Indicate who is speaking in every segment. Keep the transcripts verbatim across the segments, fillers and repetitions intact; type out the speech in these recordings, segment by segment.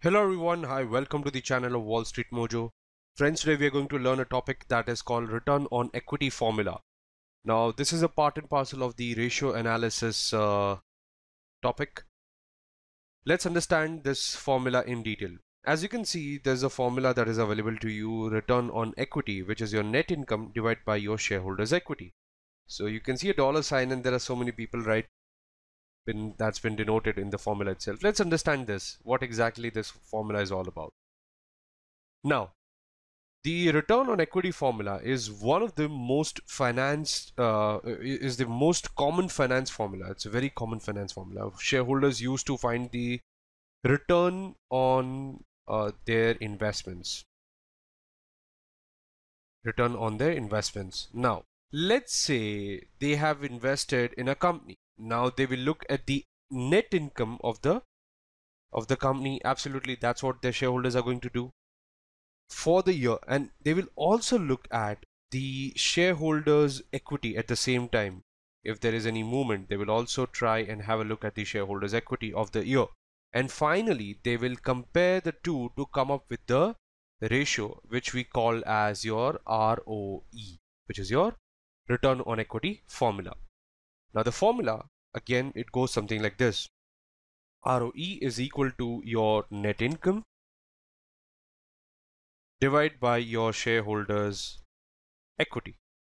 Speaker 1: Hello everyone, hi, welcome to the channel of Wall Street Mojo. Friends, today we are going to learn a topic that is called return on equity formula. Now, this is a part and parcel of the ratio analysis uh, topic. Let's understand this formula in detail. As you can see, there's a formula that is available to you, return on equity, which is your net income divided by your shareholders' equity. So you can see a dollar sign and there are so many people, right? Been, that's been denoted in the formula itself. Let's understand this, what exactly this formula is all about. Now, the return on equity formula is one of the most finance, uh, is the most common finance formula. It's a very common finance formula. Shareholders used to find the return on uh, their investments. Return on their investments. Now, let's say they have invested in a company. Now they will look at the net income of the of the company. Absolutely, that's what their shareholders are going to do for the year, and they will also look at the shareholders equity at the same time. If there is any movement, they will also try and have a look at the shareholders equity of the year, and finally they will compare the two to come up with the ratio which we call as your R O E, which is your return on equity formula. Now the formula, again, it goes something like this. R O E is equal to your net income divided by your shareholders equity,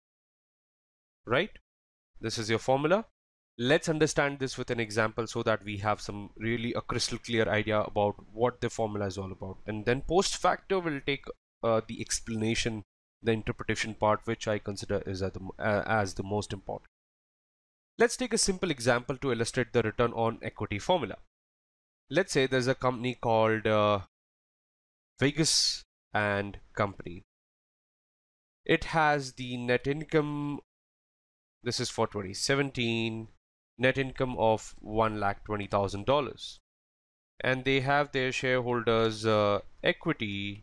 Speaker 1: right? This is your formula. Let's understand this with an example so that we have some really a crystal clear idea about what the formula is all about. And then post facto will take uh, the explanation, the interpretation part, which I consider is as the, uh, as the most important. Let's take a simple example to illustrate the return on equity formula. Let's say there's a company called uh, Vegas and Company. It has the net income, this is for twenty seventeen, net income of one lakh twenty thousand dollars, and they have their shareholders uh, equity,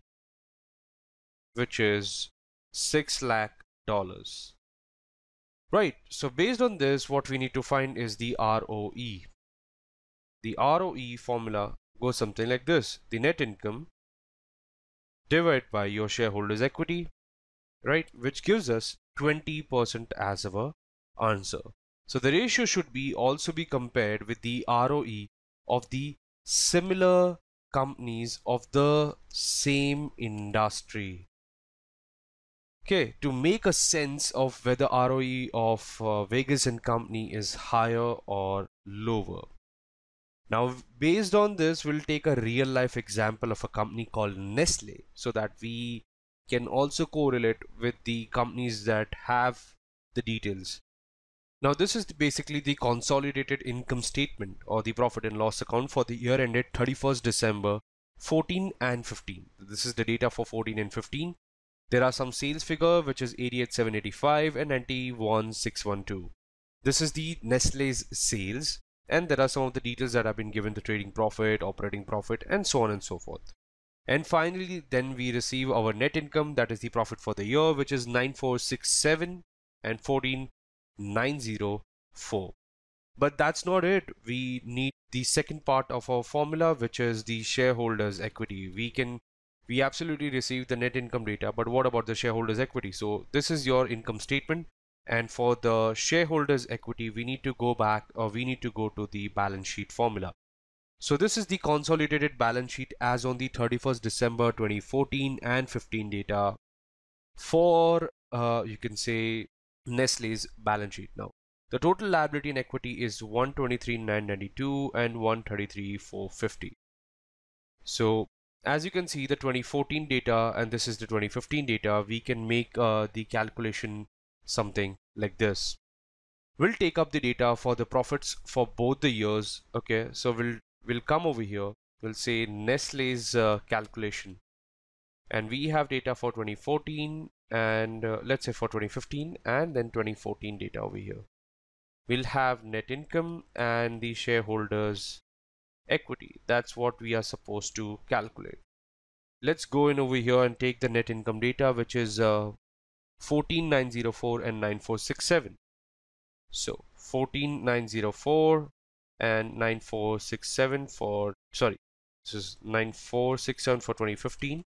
Speaker 1: which is six lakh dollars. Right, so based on this, what we need to find is the R O E. The R O E formula goes something like this: the net income divided by your shareholders equity, right, which gives us twenty percent as our answer. So the ratio should be also be compared with the R O E of the similar companies of the same industry. Okay, to make a sense of whether R O E of uh, Vegas and Company is higher or lower. Now, based on this, we'll take a real life example of a company called Nestle so that we can also correlate with the companies that have the details. Now, this is basically the consolidated income statement or the profit and loss account for the year ended thirty-first December fourteen and fifteen. This is the data for fourteen and fifteen. There are some sales figure which is eighty-eight thousand seven hundred eighty-five and ninety-one thousand six hundred twelve. This is the Nestle's sales, and there are some of the details that have been given: the trading profit, operating profit, and so on and so forth. And finally, then we receive our net income, that is the profit for the year, which is nine thousand four hundred sixty-seven and fourteen thousand nine hundred four. But that's not it. We need the second part of our formula, which is the shareholders equity. We can we absolutely receive the net income data, but what about the shareholders equity? So this is your income statement, and for the shareholders equity we need to go back, or we need to go to the balance sheet formula. So this is the consolidated balance sheet as on the thirty-first December twenty fourteen and fifteen data for uh, you can say Nestle's balance sheet. Now the total liability and equity is one hundred twenty-three thousand nine hundred ninety-two and one hundred thirty-three thousand four hundred fifty. So as you can see, the twenty fourteen data and this is the twenty fifteen data, we can make uh, the calculation something like this. We'll take up the data for the profits for both the years. Okay, so we'll we'll come over here, we'll say Nestle's uh, calculation, and we have data for twenty fourteen and uh, let's say for twenty fifteen, and then twenty fourteen data over here. We'll have net income and the shareholders equity. That's what we are supposed to calculate. Let's go in over here and take the net income data, which is uh, fourteen thousand nine hundred four and nine thousand four hundred sixty-seven. So fourteen thousand nine hundred four and nine thousand four hundred sixty-seven for, sorry, This is nine four six seven for twenty fifteen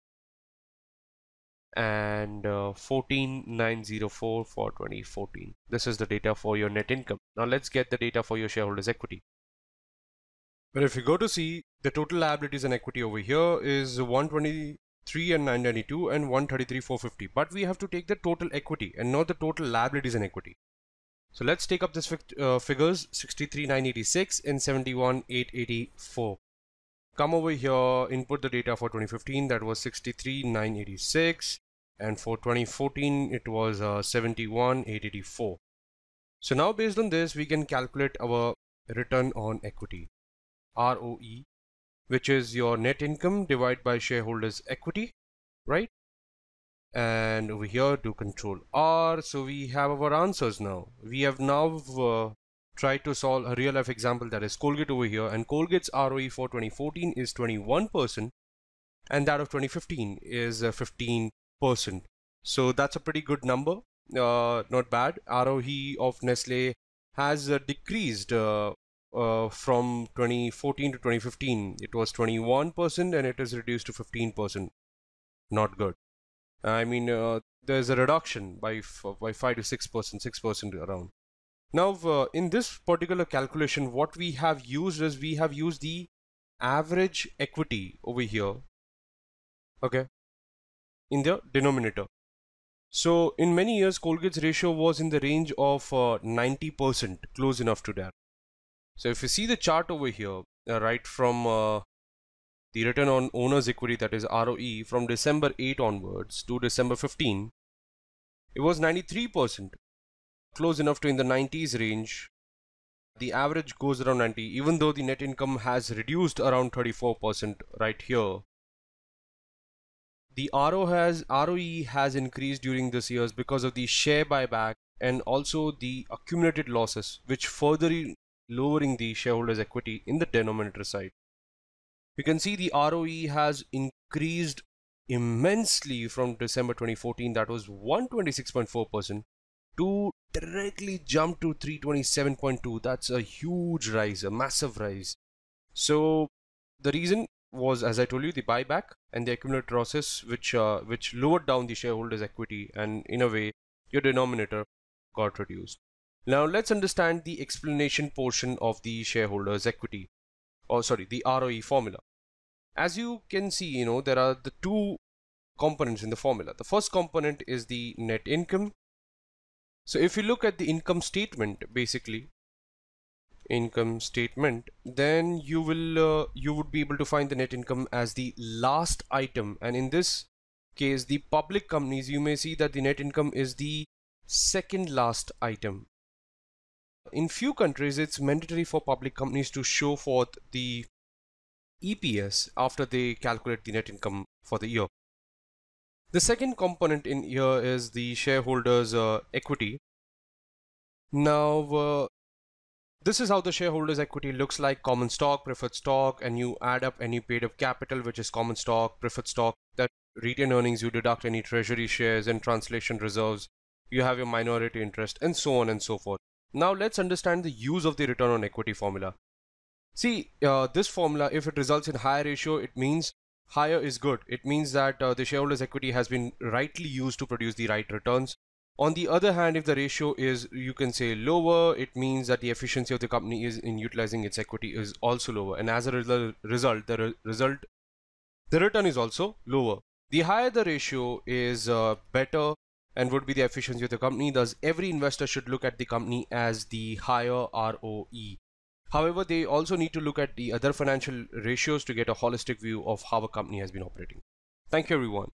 Speaker 1: and uh, fourteen nine zero four for twenty fourteen. This is the data for your net income. Now let's get the data for your shareholders equity. But if you go to see, the total liabilities and equity over here is one twenty-three and nine ninety-two and one thirty-three four fifty, but we have to take the total equity and not the total liabilities and equity. So let's take up this uh, figures sixty-three nine eighty-six and seventy-one eight eighty-four. Come over here, input the data for twenty fifteen, that was sixty-three nine eighty-six, and for twenty fourteen it was uh, seventy-one eight eighty-four. So now based on this we can calculate our return on equity, R O E, which is your net income divided by shareholders equity, right? And over here do control R. So we have our answers now. We have now uh, tried to solve a real life example, that is Colgate over here, and Colgate's R O E for twenty fourteen is twenty-one percent and that of twenty fifteen is uh, fifteen percent. So that's a pretty good number, uh, not bad. R O E of Nestle has uh, decreased uh, uh, from twenty fourteen to twenty fifteen. It was twenty-one percent and it is reduced to fifteen percent. Not good. I mean, uh, there's a reduction by f by five to six percent, six percent around. Now, uh, in this particular calculation, what we have used is we have used the average equity over here, okay, in the denominator. So, in many years, Colgate's ratio was in the range of uh, ninety percent, close enough to that. So, if you see the chart over here, uh, right from uh, the return on owner's equity, that is R O E, from December eighth onwards to December fifteenth, it was ninety-three percent, close enough to in the nineties range. The average goes around ninety, even though the net income has reduced around thirty-four percent right here. The R O has R O E has increased during this years because of the share buyback and also the accumulated losses, which further lowering the shareholders equity in the denominator side. You can see the R O E has increased immensely from December twenty fourteen, that was one hundred twenty-six point four percent, to directly jump to three hundred twenty-seven point two. That's a huge rise, a massive rise. So the reason was, as I told you, the buyback and the accumulated losses, which uh, which lowered down the shareholders equity, and in a way your denominator got reduced. Now let's understand the explanation portion of the shareholders equity, or sorry, the R O E formula. As you can see, you know, there are the two components in the formula. The first component is the net income. So if you look at the income statement, basically income statement, then you will uh, you would be able to find the net income as the last item, and in this case the public companies, you may see that the net income is the second last item. In few countries it's mandatory for public companies to show forth the E P S after they calculate the net income for the year. The second component in here is the shareholders uh, equity. Now uh, this is how the shareholders equity looks like: common stock, preferred stock, and you add up any paid up capital, which is common stock, preferred stock, that retained earnings, you deduct any treasury shares and translation reserves, you have your minority interest, and so on and so forth. Now let's understand the use of the return on equity formula. See, uh, this formula, if it results in higher ratio, it means higher is good. It means that uh, the shareholders equity has been rightly used to produce the right returns. On the other hand, if the ratio is, you can say, lower, it means that the efficiency of the company is in utilizing its equity is also lower, and as a result, result the re result, the return is also lower. The higher the ratio is uh, better and would be the efficiency of the company. Thus, every investor should look at the company as the higher R O E. However, they also need to look at the other financial ratios to get a holistic view of how a company has been operating. Thank you, everyone.